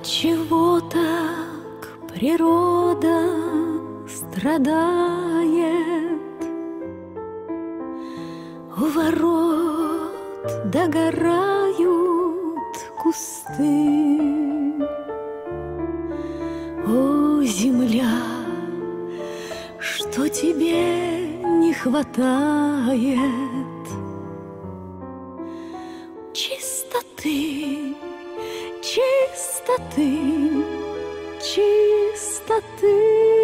Отчего так природа страдает? У ворот догорают кусты. О, земля, что тебе не хватает? Чистоты, чистоты, чистоты.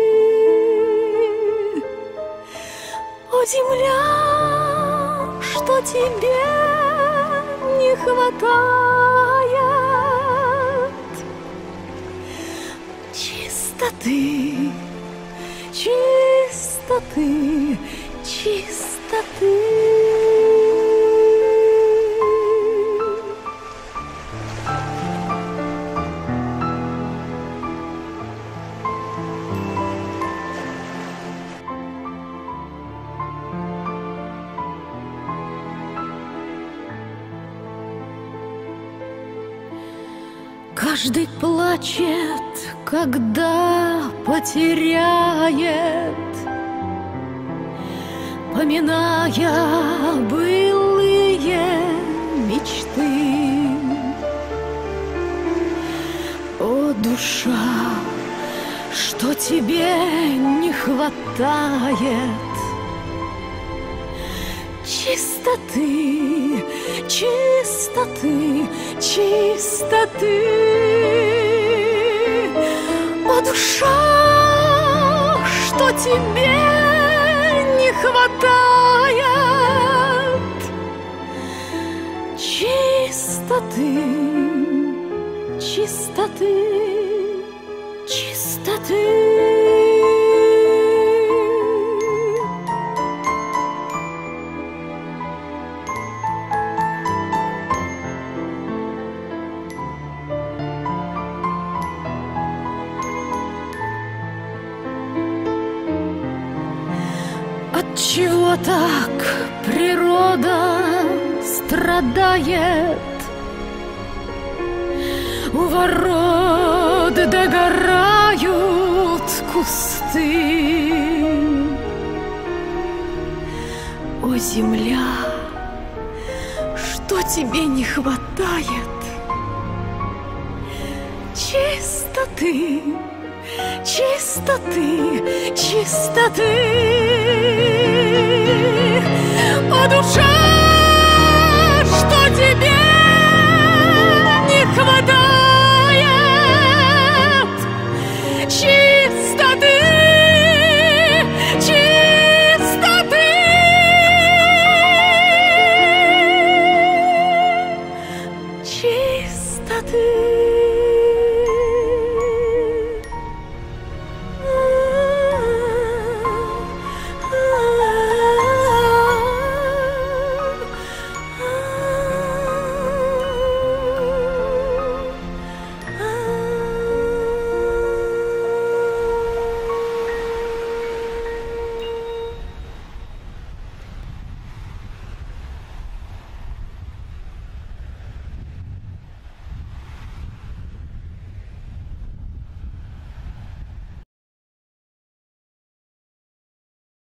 О, земля, что тебе не хватает? Чистоты, чистоты, чистоты. Каждый плачет, когда потеряет, поминая былые мечты. О, душа, что тебе не хватает? Чистоты, чистоты, чистоты. О, душа, что тебе не хватает? Чистоты, чистоты, чистоты. Отчего так природа страдает? У ворот догорают кусты. О, земля, что тебе не хватает? Чистоты, чистоты, чистоты.